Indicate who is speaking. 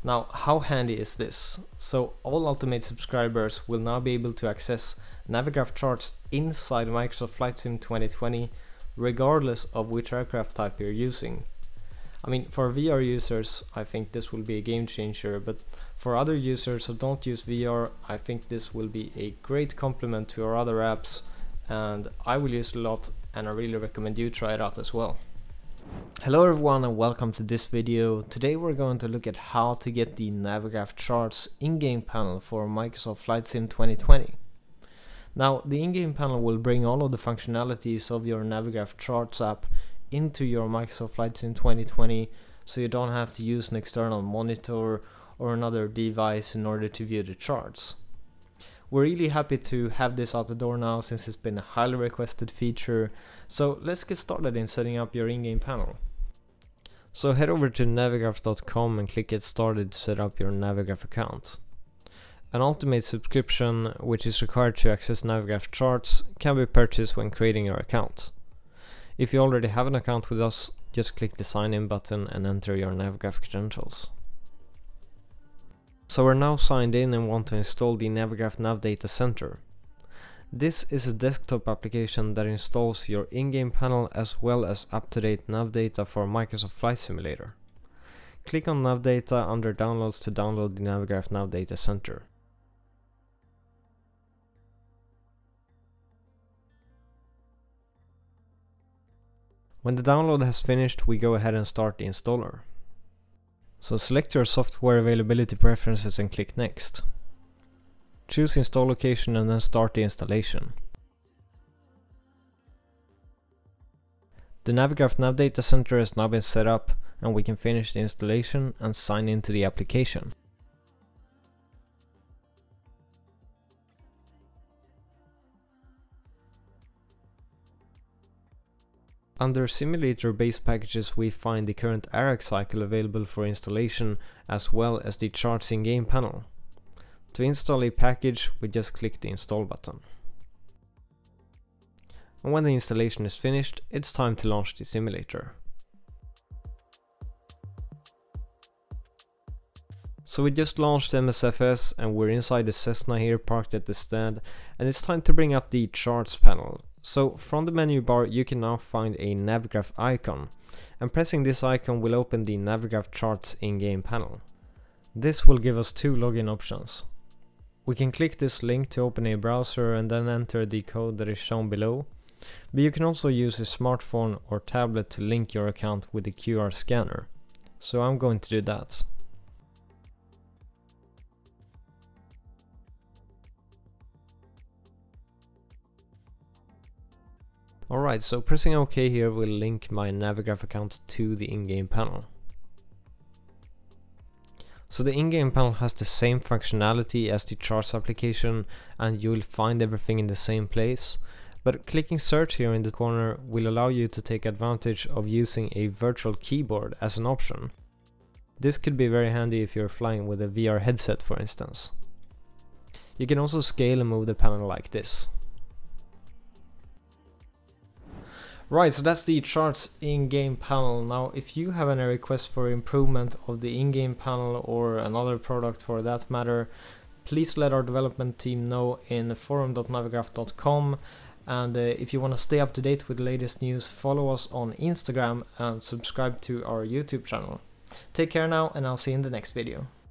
Speaker 1: Now, how handy is this? So all Ultimate subscribers will now be able to access Navigraph Charts inside Microsoft Flight Sim 2020 regardless of which aircraft type you're using. I mean, for VR users, I think this will be a game changer, but for other users who don't use VR, I think this will be a great complement to our other apps, and I will use it a lot, and I really recommend you try it out as well. Hello everyone and welcome to this video. Today we're going to look at how to get the Navigraph Charts in-game panel for Microsoft Flight Sim 2020. Now, the in-game panel will bring all of the functionalities of your Navigraph Charts app into your Microsoft Flight Sim 2020, so you don't have to use an external monitor or another device in order to view the charts. We're really happy to have this out the door now, since it's been a highly requested feature. So let's get started in setting up your in-game panel. So head over to navigraph.com and click Get Started to set up your Navigraph account. An Ultimate subscription, which is required to access Navigraph Charts, can be purchased when creating your account. If you already have an account with us, just click the sign in button and enter your Navigraph credentials. So we're now signed in and want to install the Navigraph Nav Data Center. This is a desktop application that installs your in-game panel as well as up-to-date nav data for Microsoft Flight Simulator. Click on Nav Data under Downloads to download the Navigraph Nav Data Center. When the download has finished, we go ahead and start the installer. So select your software availability preferences and click Next. Choose install location and then start the installation. The Navigraph Nav Data Center has now been set up, and we can finish the installation and sign into the application. Under Simulator Base Packages we find the current ARAC cycle available for installation, as well as the Charts in-game panel. To install a package, we just click the Install button. And when the installation is finished, it's time to launch the simulator. So we just launched MSFS and we're inside the Cessna here, parked at the stand, and it's time to bring up the Charts panel. So from the menu bar you can now find a Navigraph icon, and pressing this icon will open the Navigraph Charts in-game panel. This will give us two login options. We can click this link to open a browser and then enter the code that is shown below, but you can also use a smartphone or tablet to link your account with the QR scanner. So I'm going to do that. Alright, so pressing OK here will link my Navigraph account to the in-game panel. So the in-game panel has the same functionality as the Charts application, and you will find everything in the same place, but clicking search here in the corner will allow you to take advantage of using a virtual keyboard as an option. This could be very handy if you're flying with a VR headset, for instance. You can also scale and move the panel like this. Right, so that's the Charts in-game panel. Now, if you have any requests for improvement of the in-game panel or another product for that matter, please let our development team know in forum.navigraph.com. And if you want to stay up to date with the latest news, follow us on Instagram and subscribe to our YouTube channel. Take care now, and I'll see you in the next video.